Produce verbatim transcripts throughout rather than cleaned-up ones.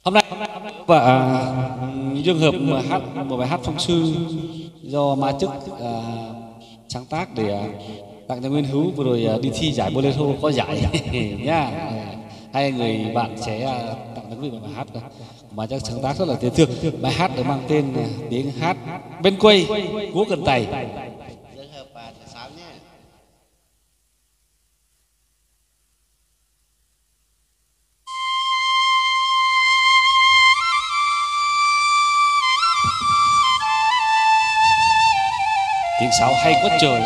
Hôm nay và trường hợp mà hát một bài hát phong sư do Ma Chức à, sáng tác để à, tặng cho Nguyên Hữu vừa rồi à, đi thi giải bolero có giải nhá. Hai người bạn sẽ à, tặng cho Nguyên một bài hát mà chắc sáng tác rất là dễ thương. Bài hát được mang tên à, tiếng hát bên quê Cúa Cần Tày. Tiếng sáo hay quá trời.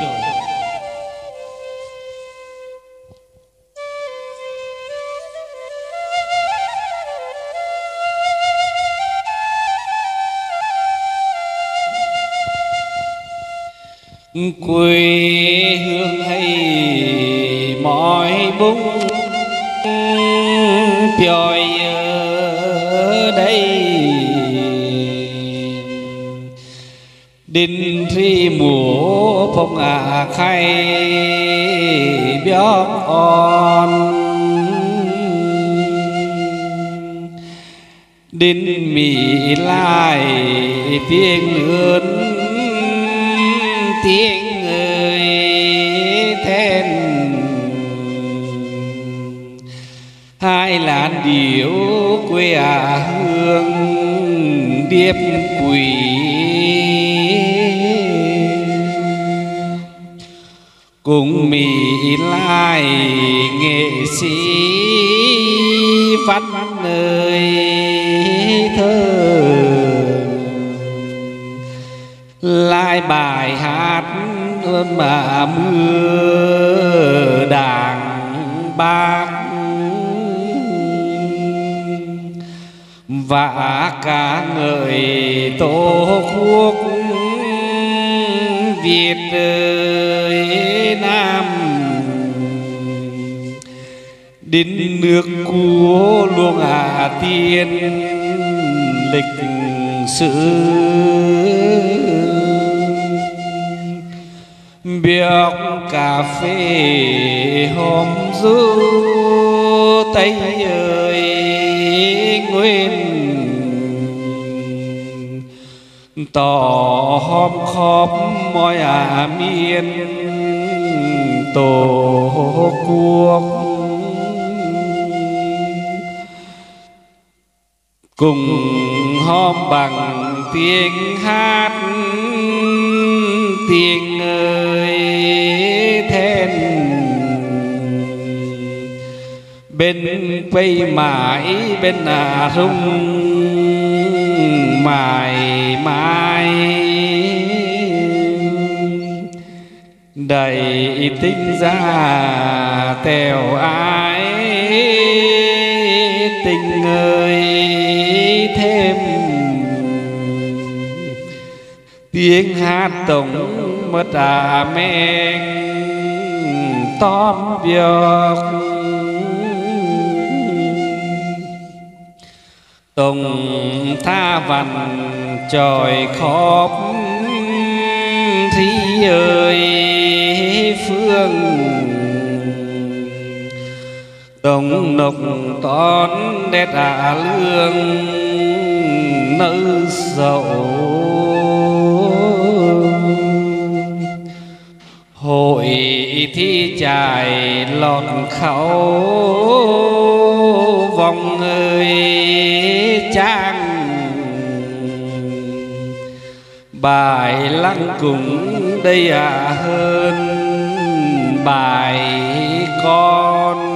Quê hương hay mỏi búng pioi ở đây đinh ri mùa phong à khay béo on đinh mì lai tiếng lớn tiếng người then hai làn điệu quê à hương điệp quỷ cùng mỹ lai nghệ sĩ văn nơi thơ lại bài hát ơn mà mưa đàng bạc và ca ngợi tổ quốc Việt ơi Nam đến nước của luông Hà Tiên lịch sử biếc cà phê hôm du Tây ơi nguyên tỏ hôm khóc mọi à miên tổ quốc cùng hôm bằng tiếng hát tiếng ơi then bên quay mãi bên à rung mài mãi đầy tinh ra theo ai tình ơi thêm tiếng hát tổng mất à men tóm việc tổng tha vằn tròi khóc thi ơi phương tổng nục tón đét à lương nữ dậu hội thi trải lọt khẩu vòng ơi trang bài lăng cùng đây à hơn bài con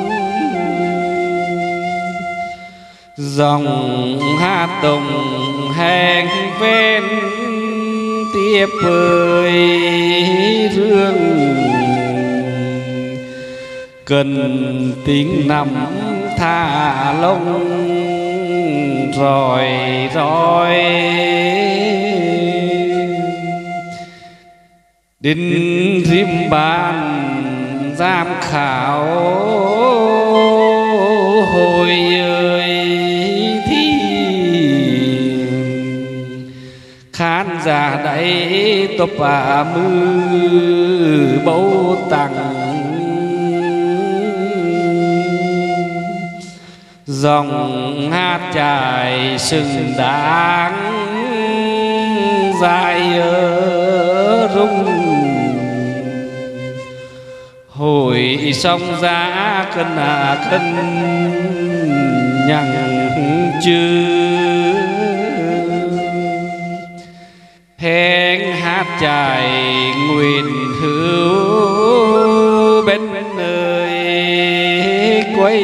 dòng hát tùng hẹn ven tiếp ơi rương cần tính nằm tha lông rồi rồi đến rim bàn giám khảo hồi ơi thi khán giả đấy top à mư bầu tặng dòng hát chài sừng đáng dài ở rung hồi sông giá cân à cân nhằng chư hẹn hát chài nguyện hữu bên nơi quay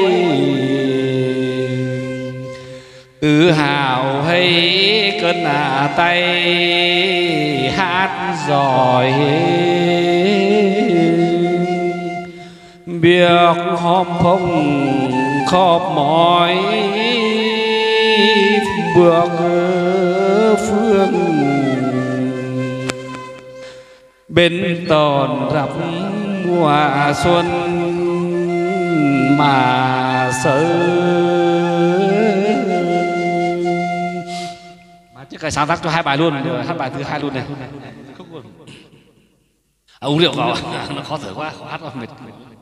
tự hào hay cơn à tay hát giỏi việc hòm phong khóp mỏi bước phương bên tòn rập mùa xuân mà sớm chứ cái sáng tác cho hai bài luôn rồi hát bài thứ hai luôn này à, uống rượu vào nó khó thở quá khó hát quá mệt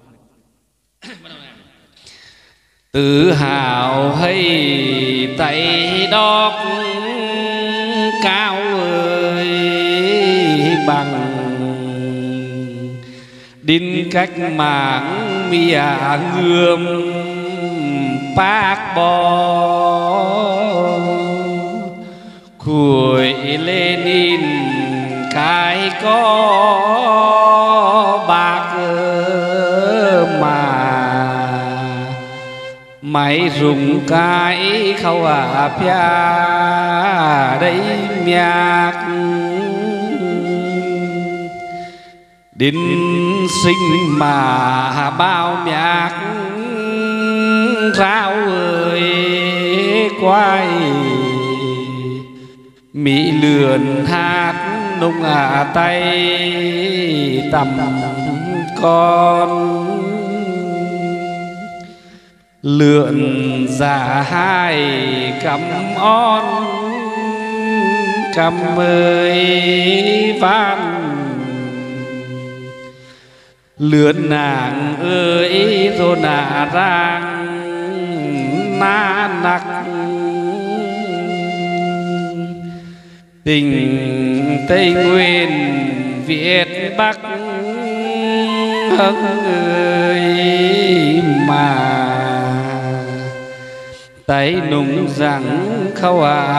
tự hào hay tay đóc cao ơi bằng đinh cách mạng mía gươm bác bò cuối Lenin cái có bạc mà máy rung cái khâu à pia đây miạc đinh sinh mà bao miạc rau ơi quay mỹ lườn hát nung à tay tầm con lượn giả hai cầm on cầm ơi van lượn nàng ơi rồi nà rang na nặc tình Tây Nguyên Việt Bắc hân ơi mà tay nung rằng khâu à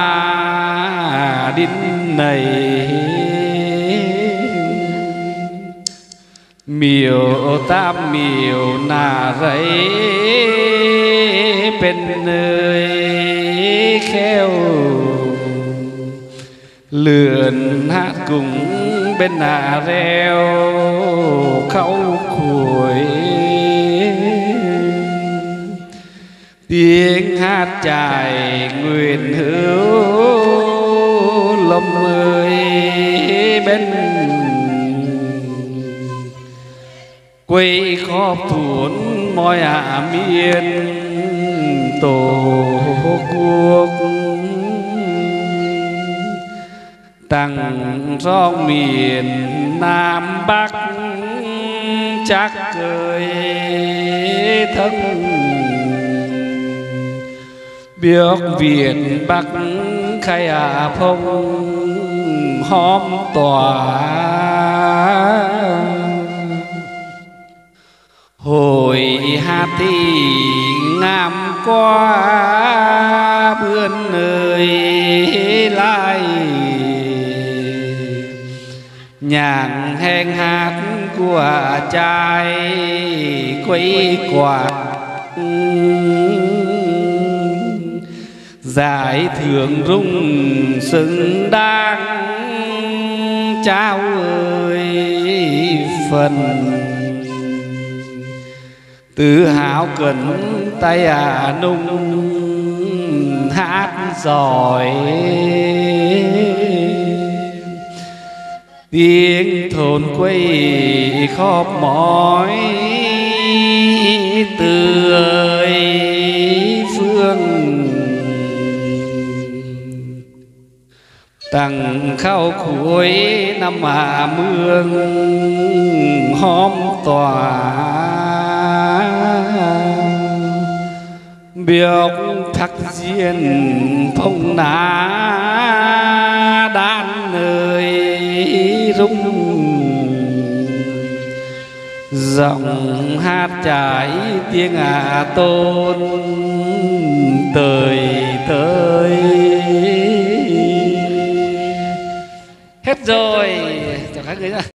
ma đinh này miều tam miều nà rấy bên nơi khéo lượn hát cùng bên nà reo khâu khuổi tiếng hát chài nguyện hữu lầm ơi bên quay khóp thuốn mọi ạ miền tổ quốc tặng rong miền Nam Bắc chắc cười thân biết Việt Bắc khai à phong hóm tỏa hồi hát thì ngam qua vươn nơi lại nhàng hèn hát của trai quấy quạt giải thưởng rung xứng đáng trao ơi phần tự hào cần tay à nung hát giỏi tiếng thôn quay khóp mỏi tươi phương tặng khao cuối năm hạ mương hóm tỏa Biok thắc diên phong ná đan nơi rung dòng hát trái tiếng à tôn tời tơi. Hết rồi, chào các người nhá.